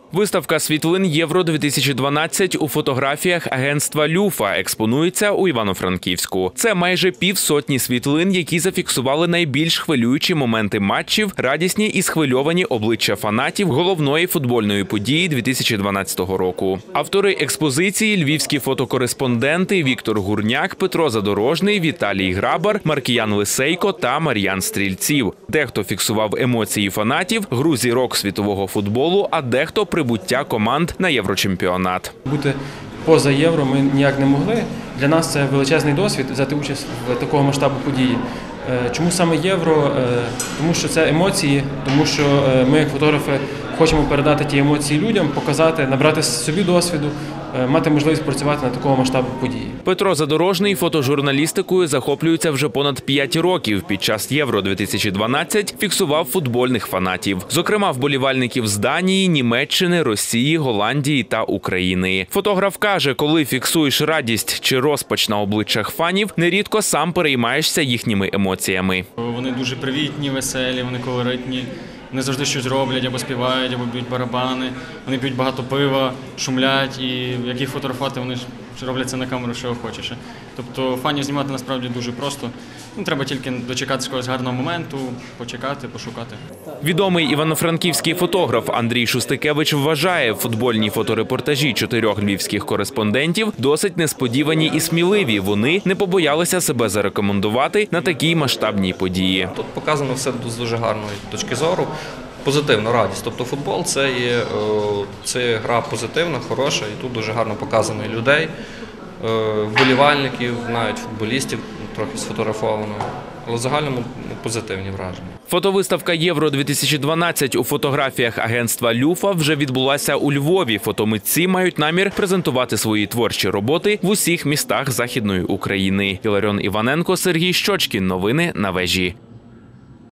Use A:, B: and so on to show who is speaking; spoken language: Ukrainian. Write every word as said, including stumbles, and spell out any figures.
A: Виставка світлин Євро-дві тисячі дванадцять у фотографіях агентства «Люфа» експонується у Івано-Франківську. Це майже півсотні світлин, які зафіксували найбільш хвилюючі моменти матчів, радісні і схвильовані обличчя фанатів головної футбольної події дві тисячі дванадцятого року. Автори експозиції – львівські фотокореспонденти Віктор Гурняк, Петро Задорожний, Віталій Грабар, Маркіян Лисейко та Мар'ян Стрільців. Дехто фіксував емоції фанатів, гру зірок світового футболу, а дехто – прибуття команд на Єврочемпіонат.
B: Бути поза Євро ми ніяк не могли. Для нас це величезний досвід взяти участь в такого масштабу події. Чому саме Євро? Тому що це емоції, тому що ми, як фотографи, хочемо передати ті емоції людям, показати, набрати собі досвіду, мати можливість працювати на такого масштабу події.
A: Петро Задорожний фотожурналістикою захоплюється вже понад п'ять років. Під час Євро-дві тисячі дванадцять фіксував футбольних фанатів. Зокрема, вболівальників з Данії, Німеччини, Росії, Голландії та України. Фотограф каже, коли фіксуєш радість чи розпач на обличчях фанів, нерідко сам переймаєшся їхніми емоціями.
C: Вони дуже привітні, веселі, вони колоритні. Вони завжди щось роблять, або співають, або б'ють барабани. Вони п'ють багато пива, шумлять, і як їх фотографувати, вони ж роблять це на камеру, що хочеш. Тобто фанів знімати насправді дуже просто. Ну, треба тільки дочекатися якогось гарного моменту, почекати, пошукати.
A: Відомий івано-франківський фотограф Андрій Шустикевич вважає, футбольні фоторепортажі чотирьох львівських кореспондентів досить несподівані і сміливі. Вони не побоялися себе зарекомендувати на такій масштабній події.
D: Тут показано все з дуже гарної точки зору. Позитивна радість. Тобто футбол – це є, це гра позитивна, хороша, і тут дуже гарно показано і людей, вболівальників, навіть футболістів трохи сфотографовано. Але в загальному позитивні враження.
A: Фотовиставка Євро-дві тисячі дванадцять у фотографіях агентства «Люфа» вже відбулася у Львові. Фотомитці мають намір презентувати свої творчі роботи в усіх містах Західної України. Іларіон Іваненко, Сергій Щочкін. Новини на Вежі.